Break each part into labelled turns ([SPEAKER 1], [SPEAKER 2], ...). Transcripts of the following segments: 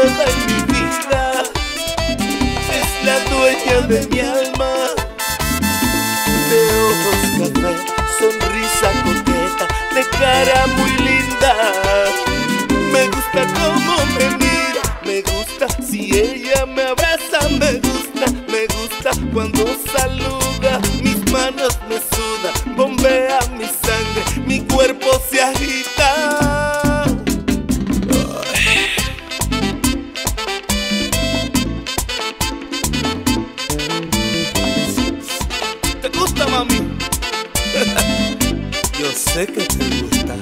[SPEAKER 1] nueva en mi vida, es la dueña de mi alma. De ojos café, sonrisa coqueta, de cara muy linda. Me gusta cómo me mira, me gusta si ella me abraza, me gusta cuando saluda, mis manos me sudan, bombea mi sangre, mi cuerpo se agita. ¿Te gusta, mami? Yo sé que te gusta.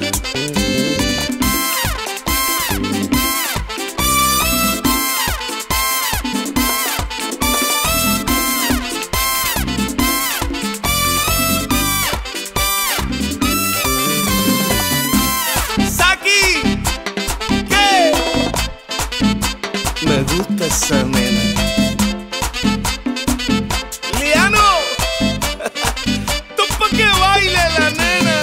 [SPEAKER 1] Me gusta esa nena. Liano, tú pa' que baile la nena.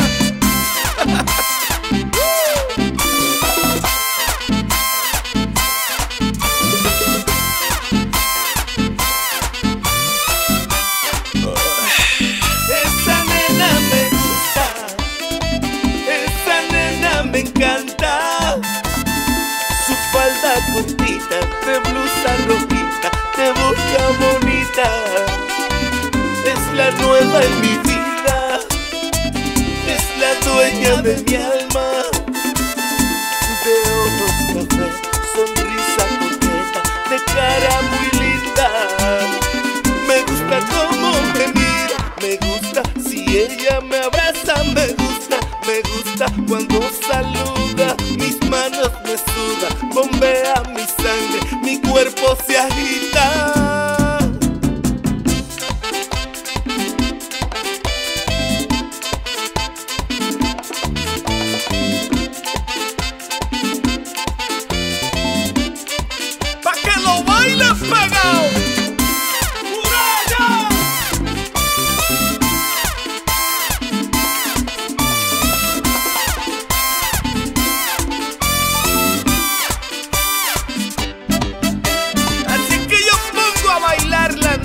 [SPEAKER 1] Esa nena me gusta, esa nena me encanta. Su falda cortita, de blusa rojita, de boca bonita, es la nueva en mi vida, es la dueña de mi alma. De ojos café, sonrisa coqueta, de cara muy linda. Me gusta cómo me mira, me gusta si ella me abraza, me gusta cuando saluda, mis manos me sudan, bombea mi sangre, mi cuerpo se agita. Pa' que lo bailes pegado.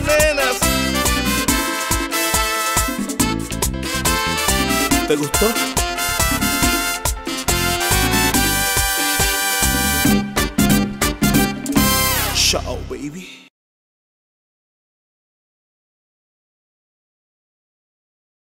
[SPEAKER 1] ¿Te gustó?